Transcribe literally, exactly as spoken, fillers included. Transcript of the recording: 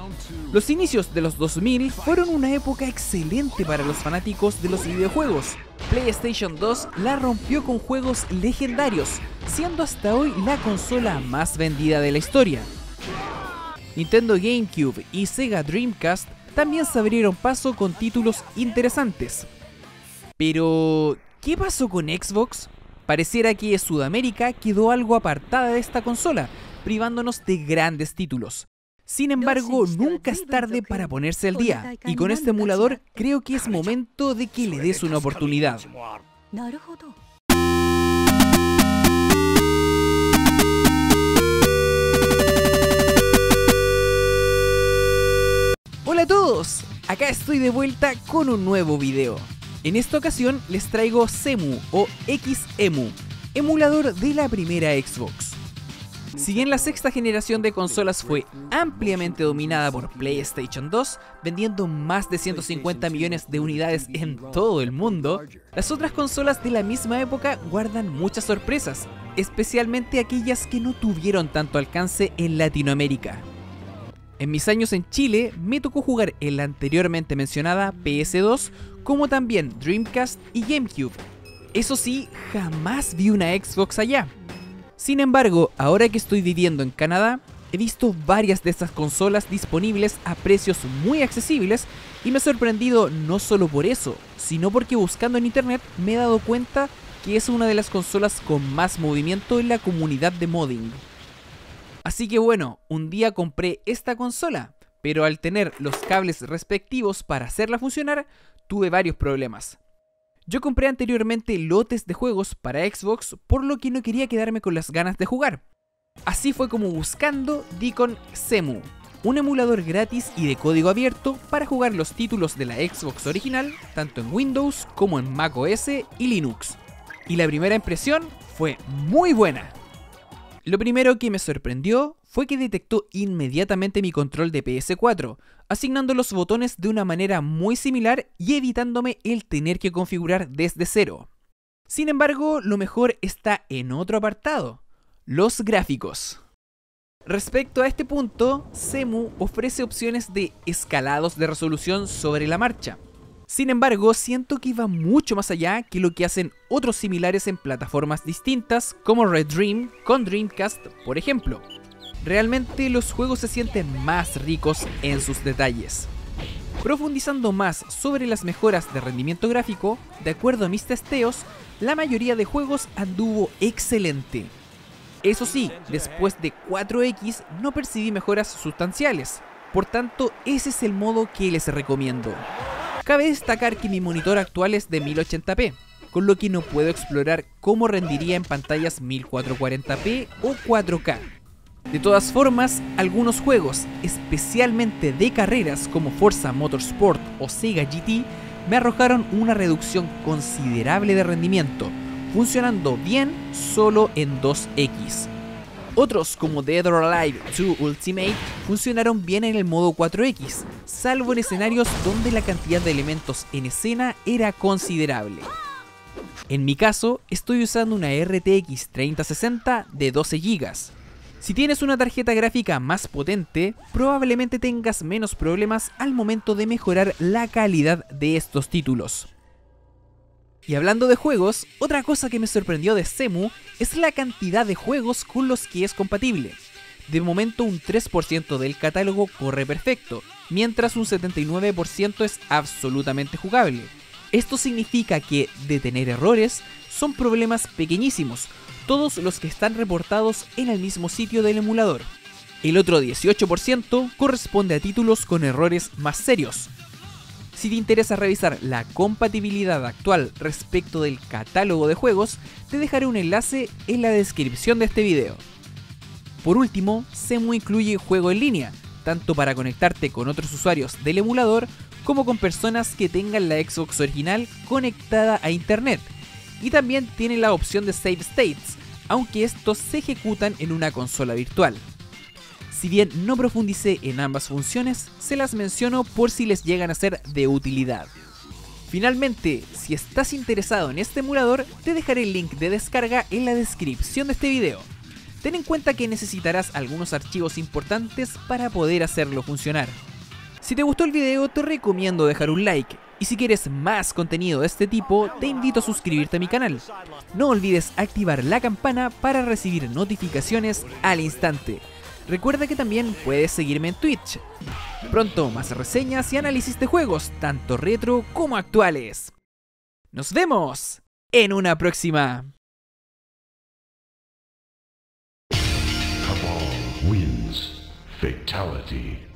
Los inicios de los dos mil fueron una época excelente para los fanáticos de los videojuegos. PlayStation dos la rompió con juegos legendarios, siendo hasta hoy la consola más vendida de la historia. Nintendo GameCube y Sega Dreamcast también se abrieron paso con títulos interesantes. Pero, ¿qué pasó con Xbox? Pareciera que Sudamérica quedó algo apartada de esta consola, privándonos de grandes títulos. Sin embargo, nunca es tarde para ponerse al día, y con este emulador creo que es momento de que le des una oportunidad. Hola a todos, acá estoy de vuelta con un nuevo video. En esta ocasión les traigo Cemu o Xemu, emulador de la primera Xbox. Si bien la sexta generación de consolas fue ampliamente dominada por PlayStation dos, vendiendo más de ciento cincuenta millones de unidades en todo el mundo, las otras consolas de la misma época guardan muchas sorpresas, especialmente aquellas que no tuvieron tanto alcance en Latinoamérica. En mis años en Chile me tocó jugar en la anteriormente mencionada P S dos, como también Dreamcast y GameCube. Eso sí, jamás vi una Xbox allá. Sin embargo, ahora que estoy viviendo en Canadá, he visto varias de estas consolas disponibles a precios muy accesibles y me he sorprendido no solo por eso, sino porque buscando en internet me he dado cuenta que es una de las consolas con más movimiento en la comunidad de modding. Así que bueno, un día compré esta consola, pero al tener los cables respectivos para hacerla funcionar, tuve varios problemas. Yo compré anteriormente lotes de juegos para Xbox, por lo que no quería quedarme con las ganas de jugar. Así fue como buscando di con Cemu, un emulador gratis y de código abierto para jugar los títulos de la Xbox original, tanto en Windows como en macOS y Linux. Y la primera impresión fue muy buena. Lo primero que me sorprendió fue que detectó inmediatamente mi control de P S cuatro, asignando los botones de una manera muy similar y evitándome el tener que configurar desde cero. Sin embargo, lo mejor está en otro apartado, los gráficos. Respecto a este punto, Cemu ofrece opciones de escalados de resolución sobre la marcha. Sin embargo, siento que va mucho más allá que lo que hacen otros similares en plataformas distintas como Red Dream con Dreamcast, por ejemplo. Realmente los juegos se sienten más ricos en sus detalles. Profundizando más sobre las mejoras de rendimiento gráfico, de acuerdo a mis testeos, la mayoría de juegos anduvo excelente. Eso sí, después de cuatro equis no percibí mejoras sustanciales, por tanto ese es el modo que les recomiendo. Cabe destacar que mi monitor actual es de mil ochenta p, con lo que no puedo explorar cómo rendiría en pantallas mil cuatrocientos cuarenta p o cuatro K. De todas formas, algunos juegos, especialmente de carreras como Forza Motorsport o Sega G T, me arrojaron una reducción considerable de rendimiento, funcionando bien solo en dos equis. Otros como Dead or Alive dos Ultimate funcionaron bien en el modo cuatro equis, salvo en escenarios donde la cantidad de elementos en escena era considerable. En mi caso, estoy usando una R T X treinta sesenta de doce gigas. Si tienes una tarjeta gráfica más potente, probablemente tengas menos problemas al momento de mejorar la calidad de estos títulos. Y hablando de juegos, otra cosa que me sorprendió de Cemu es la cantidad de juegos con los que es compatible. De momento un tres por ciento del catálogo corre perfecto, mientras un setenta y nueve por ciento es absolutamente jugable. Esto significa que, de tener errores, son problemas pequeñísimos, todos los que están reportados en el mismo sitio del emulador. El otro dieciocho por ciento corresponde a títulos con errores más serios. Si te interesa revisar la compatibilidad actual respecto del catálogo de juegos, te dejaré un enlace en la descripción de este video. Por último, Cemu incluye juego en línea, tanto para conectarte con otros usuarios del emulador como con personas que tengan la Xbox original conectada a internet, y también tiene la opción de Save States, aunque estos se ejecutan en una consola virtual. Si bien no profundicé en ambas funciones, se las menciono por si les llegan a ser de utilidad. Finalmente, si estás interesado en este emulador, te dejaré el link de descarga en la descripción de este video. Ten en cuenta que necesitarás algunos archivos importantes para poder hacerlo funcionar. Si te gustó el video, te recomiendo dejar un like, y si quieres más contenido de este tipo, te invito a suscribirte a mi canal. No olvides activar la campana para recibir notificaciones al instante. Recuerda que también puedes seguirme en Twitch. Pronto más reseñas y análisis de juegos, tanto retro como actuales. ¡Nos vemos en una próxima! Cabal wins. Fatality.